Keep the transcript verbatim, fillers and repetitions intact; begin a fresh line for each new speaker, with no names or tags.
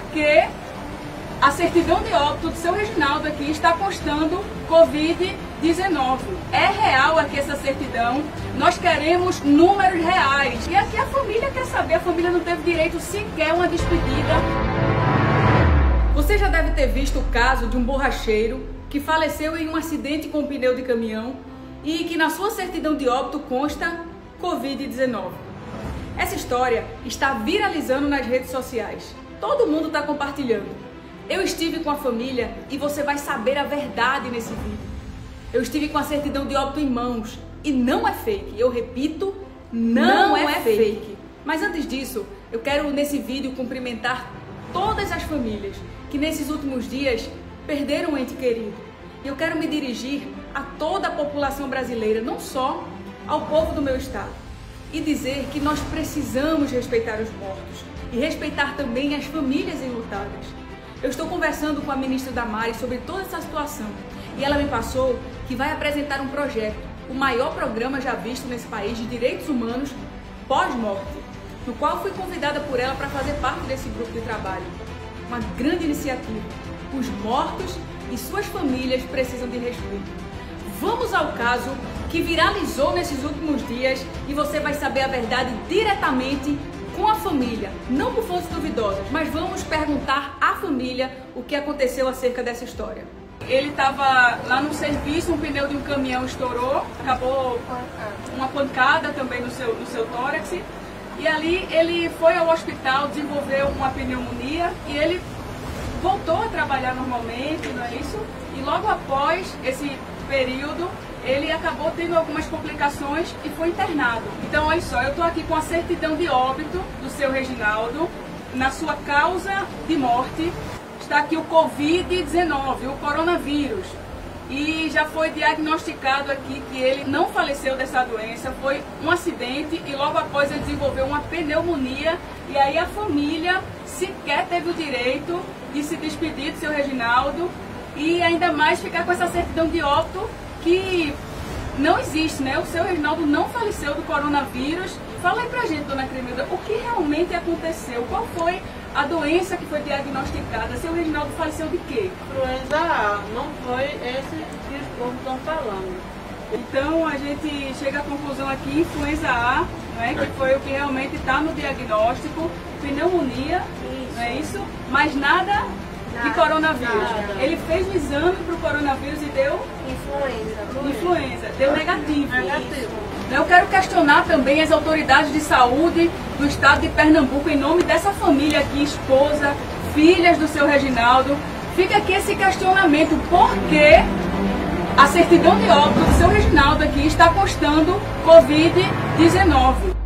porque a certidão de óbito do seu Reginaldo aqui está constando covid dezenove. É real aqui essa certidão, nós queremos números reais. E aqui a família quer saber, a família não teve direito sequer a uma despedida. Você já deve ter visto o caso de um borracheiro que faleceu em um acidente com um pneu de caminhão e que na sua certidão de óbito consta covid dezenove. Essa história está viralizando nas redes sociais. Todo mundo está compartilhando. Eu estive com a família e você vai saber a verdade nesse vídeo. Eu estive com a certidão de óbito em mãos e não é fake. Eu repito, não, não é, é fake. fake. Mas antes disso, eu quero nesse vídeo cumprimentar todas as famílias que nesses últimos dias perderam um ente querido. E eu quero me dirigir a toda a população brasileira, não só ao povo do meu estado, e dizer que nós precisamos respeitar os mortos e respeitar também as famílias enlutadas. Eu estou conversando com a ministra Damares sobre toda essa situação e ela me passou que vai apresentar um projeto, o maior programa já visto nesse país de direitos humanos pós-morte, no qual fui convidada por ela para fazer parte desse grupo de trabalho. Uma grande iniciativa. Os mortos e suas famílias precisam de respeito. Vamos ao caso que viralizou nesses últimos dias e você vai saber a verdade diretamente com a família, não por fontes duvidosas, mas vamos perguntar à família o que aconteceu acerca dessa história. Ele estava lá no serviço, um pneu de um caminhão estourou, acabou uma pancada também no seu, no seu tórax, e ali ele foi ao hospital, desenvolveu uma pneumonia e ele voltou a trabalhar normalmente, não é isso? E logo após esse período, ele acabou tendo algumas complicações e foi internado. Então, olha só, eu estou aqui com a certidão de óbito do seu Reginaldo. Na sua causa de morte está aqui o covid dezenove, o coronavírus. E já foi diagnosticado aqui que ele não faleceu dessa doença, foi um acidente e logo após ele desenvolveu uma pneumonia. E aí a família sequer teve o direito de se despedir do seu Reginaldo e ainda mais ficar com essa certidão de óbito que não existe, né? O seu Reginaldo não faleceu do coronavírus. Fala aí pra gente, dona Cremilda, o que realmente aconteceu? Qual foi a doença que foi diagnosticada? Seu Reginaldo faleceu de quê?
Influenza A, não foi esse que os povos estão falando.
Então a gente chega à conclusão aqui, influenza A, né, que foi o que realmente está no diagnóstico, pneumonia, isso. Não é isso? Mas nada de coronavírus.
Nada.
Ele fez o exame para o coronavírus e deu
Influenza.
Influenza, deu negativo.
Negativo.
Eu quero questionar também as autoridades de saúde do estado de Pernambuco em nome dessa família aqui, esposa, filhas do seu Reginaldo. Fica aqui esse questionamento, por que a certidão de óbito do seu Reginaldo aqui está constando covid dezenove?